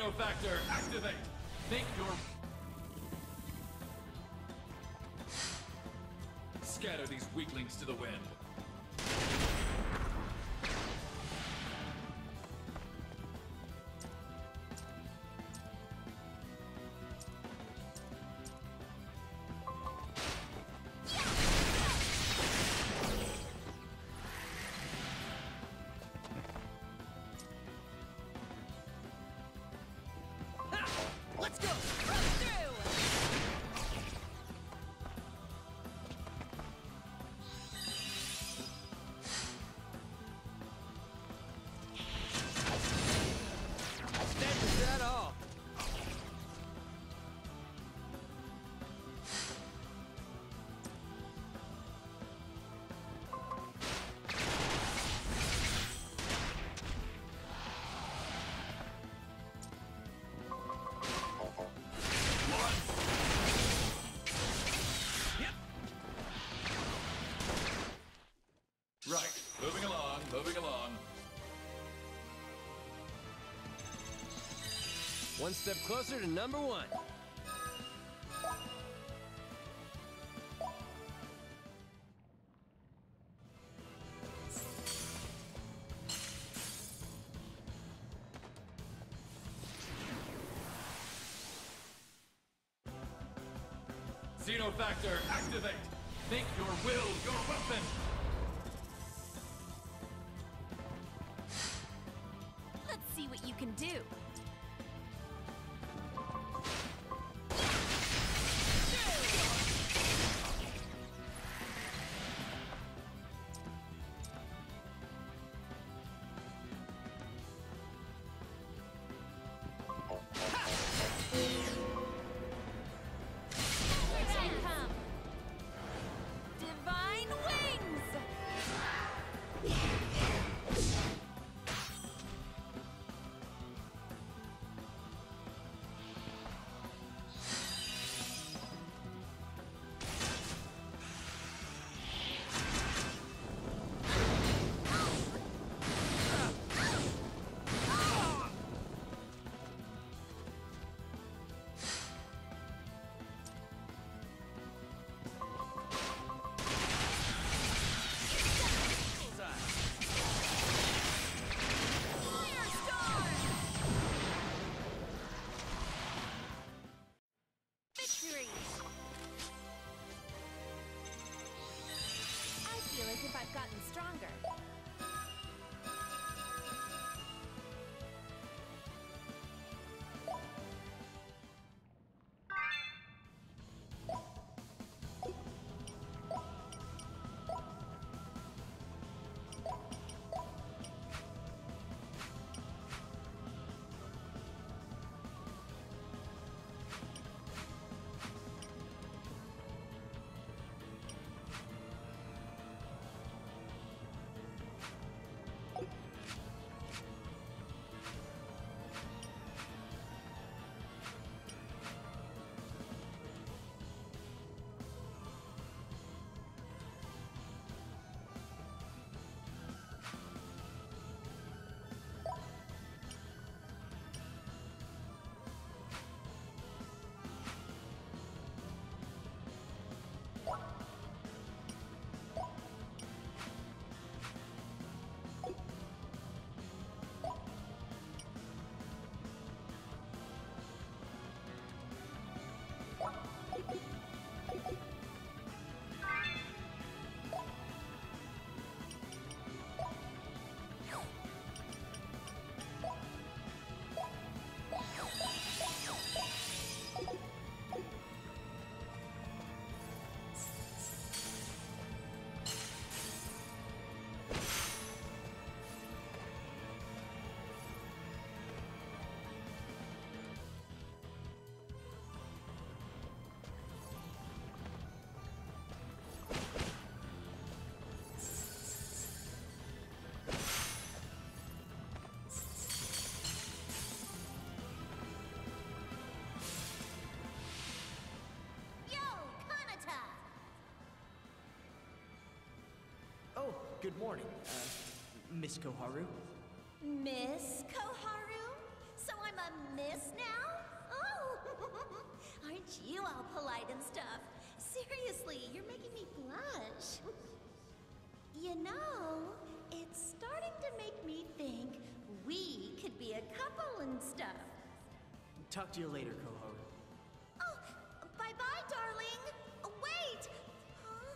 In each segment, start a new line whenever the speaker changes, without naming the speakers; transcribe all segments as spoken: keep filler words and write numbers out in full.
Xenofactor, activate! Make your... Scatter these weaklings to the wind.
Let's go! Run through! That's that all.
Right, moving along, moving along.
One step closer to number one.
Xenofactor, activate! Make your will your weapon!
Let's see what you can do. Here they come. Divine wings! Firestorm! Victory! I feel as if I've gotten stronger.
Oh, good morning, uh, Miss Koharu.
Miss Koharu? So I'm a Miss you all polite and stuff. Seriously, you're making me blush. You know, it's starting to make me think we could be a couple and stuff.
Talk to you later, Coho.
Oh, bye-bye, darling. Oh, wait! Huh?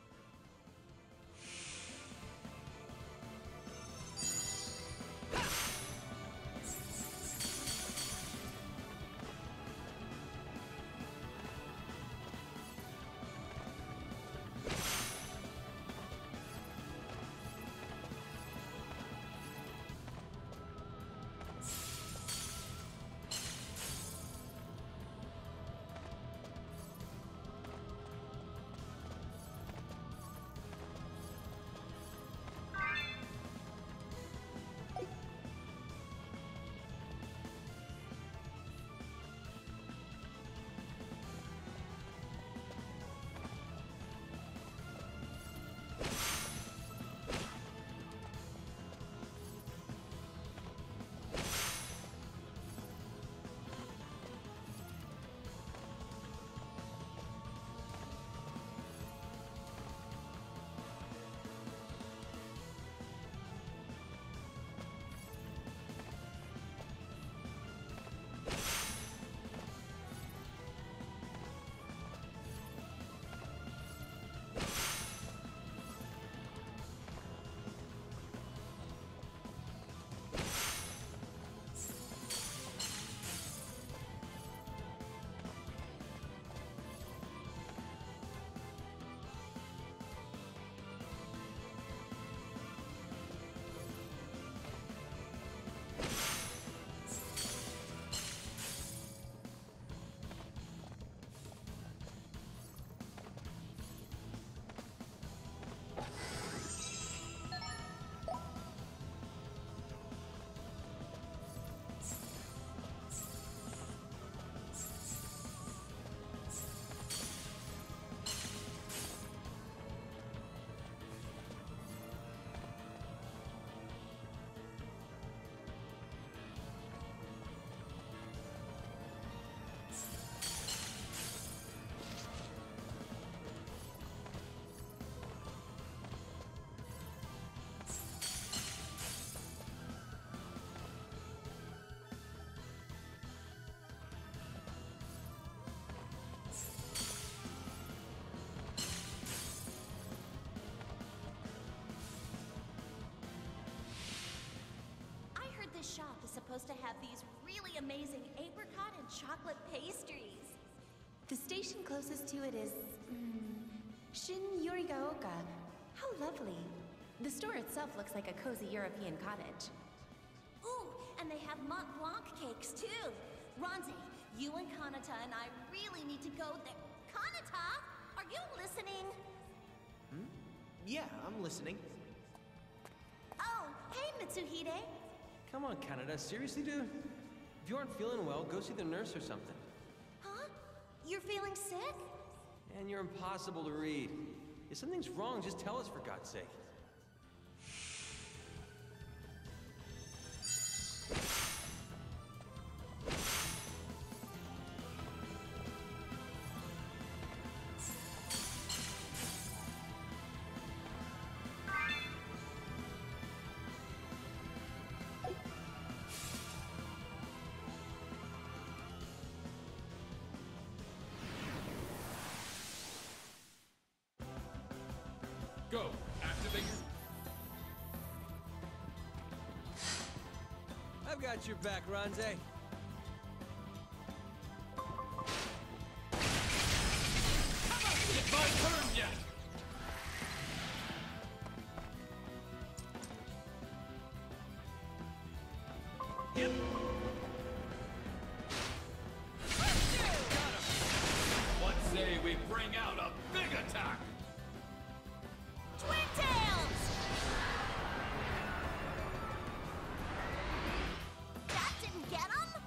This shop is supposed to have these really amazing apricot and chocolate pastries.
The station closest to it is... Mm, Shin Yorigaoka. How lovely. The store itself looks like a cozy European cottage.
Ooh, and they have Mont Blanc cakes too. Ronze, you and Kanata and I really need to go there. Kanata, are you listening?
Hmm? Yeah, I'm listening.
Oh, hey Mitsuhide.
Come on, Canada. Seriously, dude? If you aren't feeling well, go see the nurse or something.
Huh? You're feeling sick?
And you're impossible to read. If something's wrong, just tell us for God's sake.
Go! Activate your...
I've got your back, Ronze.
It's my turn yet! Yep. Got him! What say we bring out a big attack?
Twin Tails! That didn't get him?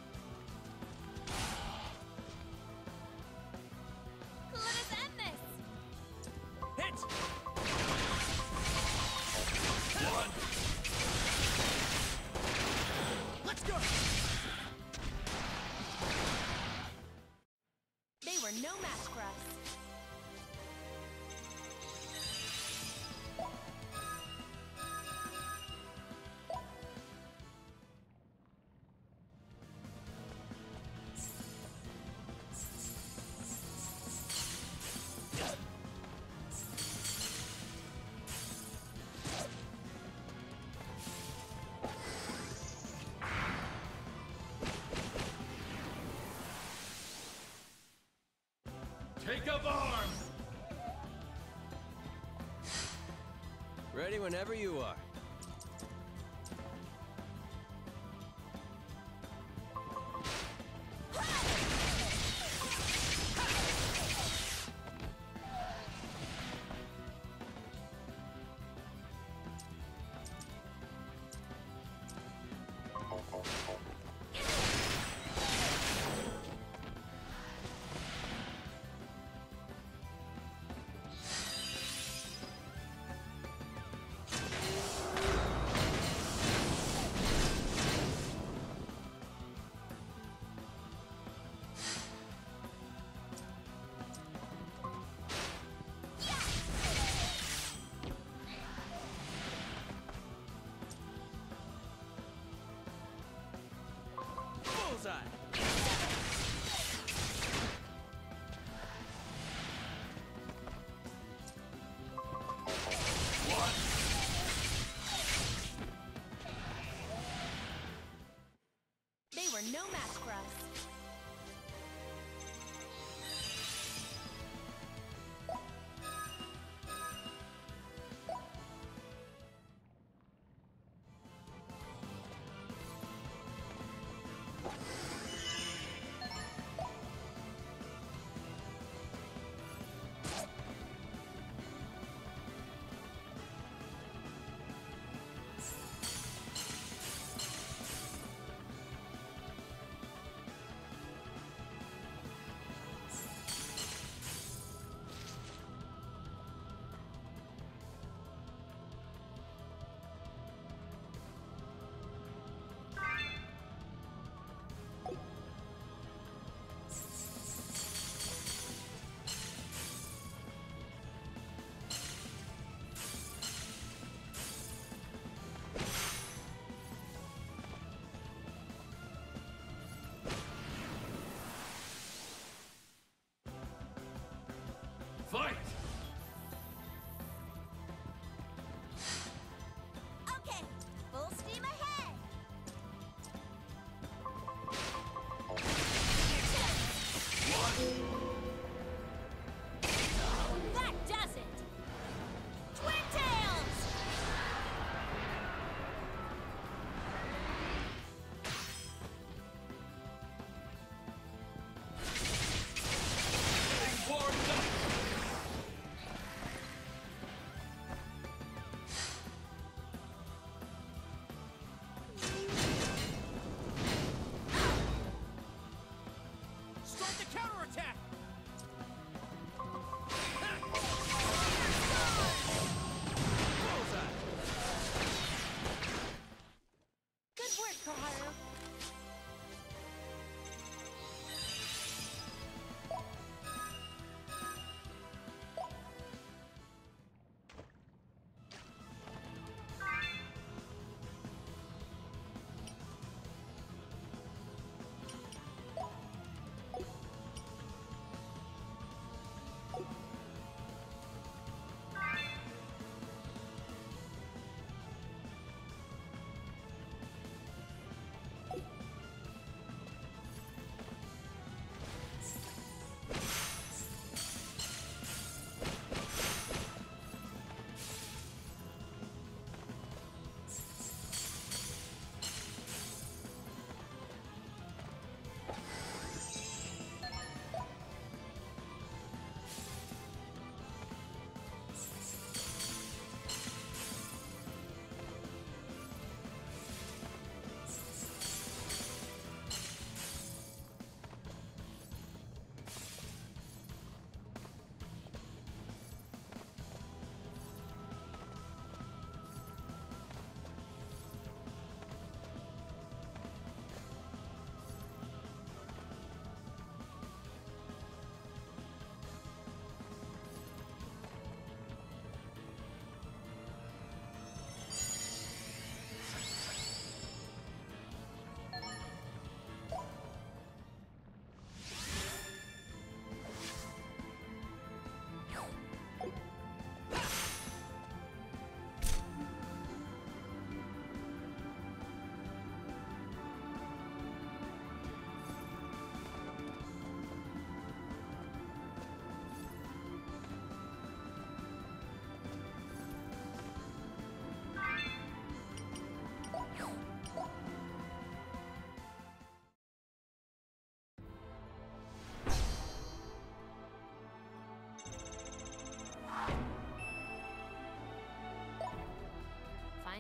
Let us end this!
no match for us.
Take up arms!
Ready whenever you are.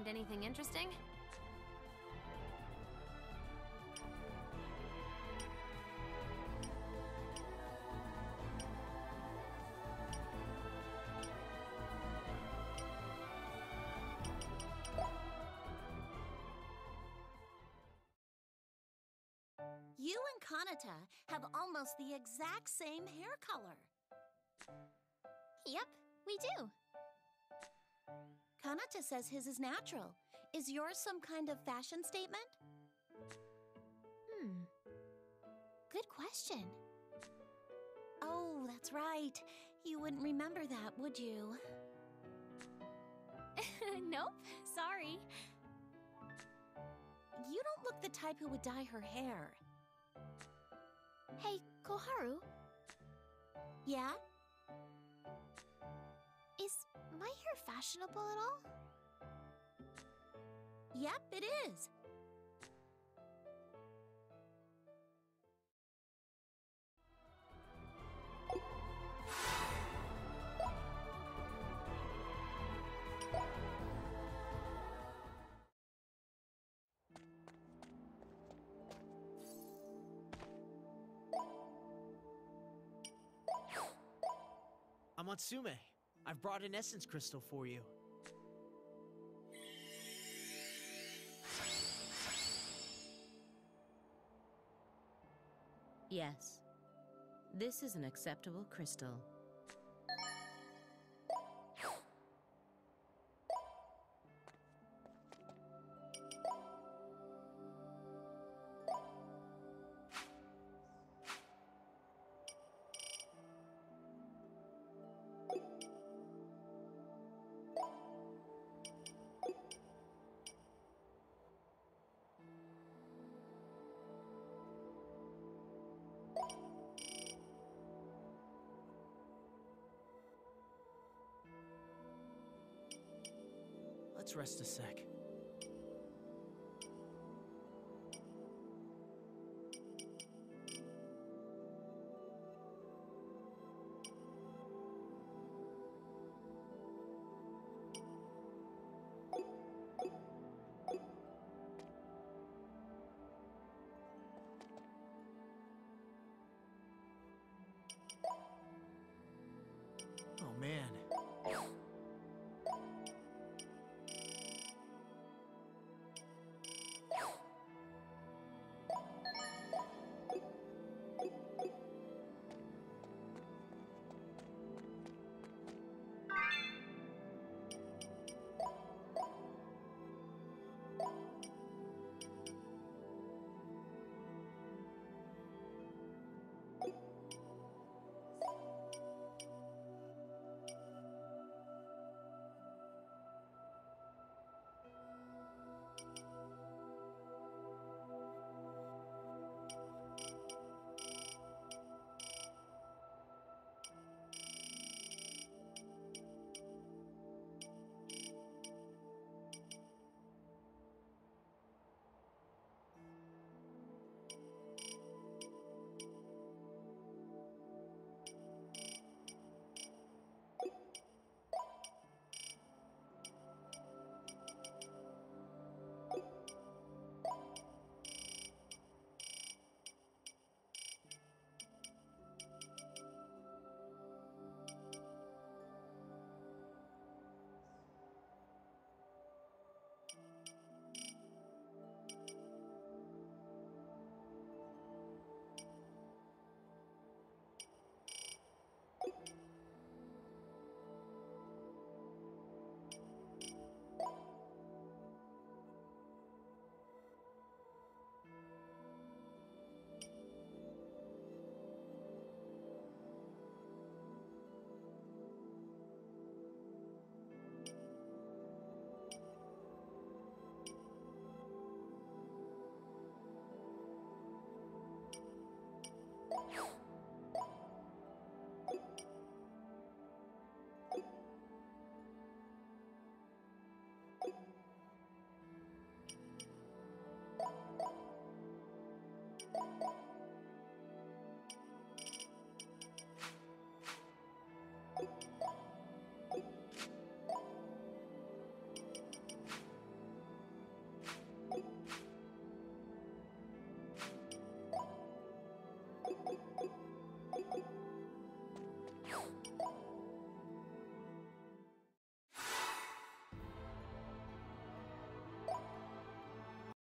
Find anything interesting?
You and Kanata have almost the exact same hair color.
Yep, we do.
Kanata says his is natural. Is yours some kind of fashion statement?
Hmm. Good question.
Oh, that's right. You wouldn't remember that, would you?
Nope, sorry.
You don't look the type who would dye her hair.
Hey, Koharu,
Yeah?
is my hair fashionable at all?
Yep, it is.
Amatsume, I've brought an essence crystal for you.
Yes. This is an acceptable crystal.
Let's rest a sec.